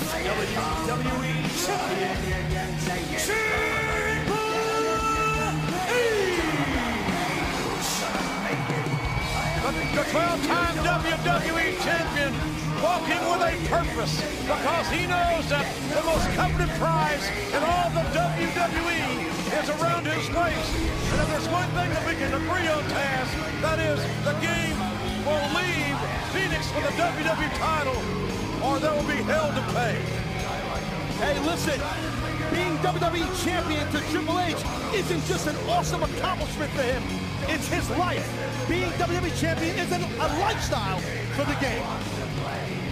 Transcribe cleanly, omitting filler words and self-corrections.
WWE Champion, Triple H! The 12-time WWE Champion walking with a purpose because he knows that the most coveted prize in all the WWE is around his waist. And if there's one thing that we can agree on, Taz, that is the game will leave Phoenix with a WWE title or there will be hell to pay. Hey, listen, being WWE Champion to Triple H isn't just an awesome accomplishment for him. It's his life. Being WWE Champion isn't a lifestyle for the game.